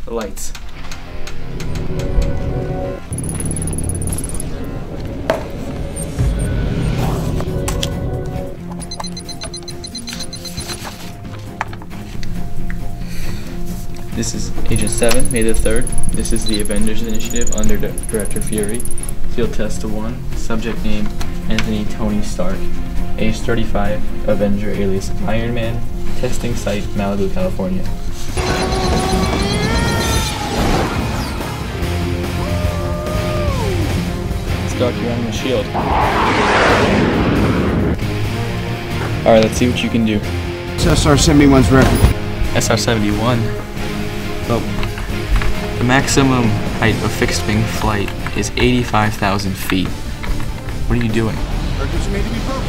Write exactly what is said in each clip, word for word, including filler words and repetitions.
the lights. This is Agent seven, May the third. This is the Avengers Initiative under Di Director Fury. Field Test one. Subject name, Anthony Tony Stark. Age thirty-five, Avenger alias Iron Man. Testing site, Malibu, California. Stark, you're on the shield. Alright, let's see what you can do. It's S R seventy-one's record. S R seventy-one? Oh. The maximum height of fixed-wing flight is eighty-five thousand feet. What are you doing? Records made to be broken.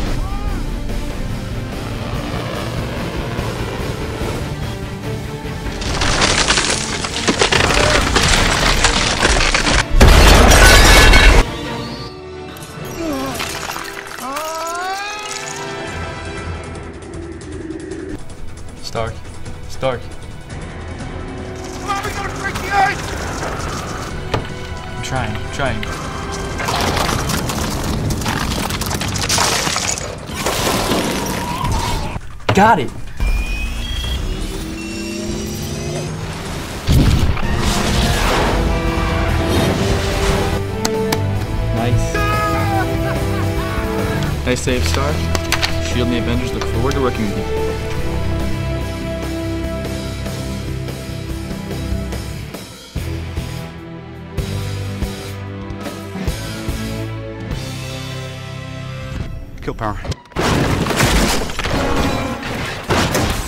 Stark. Stark. Come on, we gotta break the ice! I'm trying, I'm trying. Got it! Nice. Nice save, Stark. S H I E L D and the Avengers look forward to working with you. Kill power.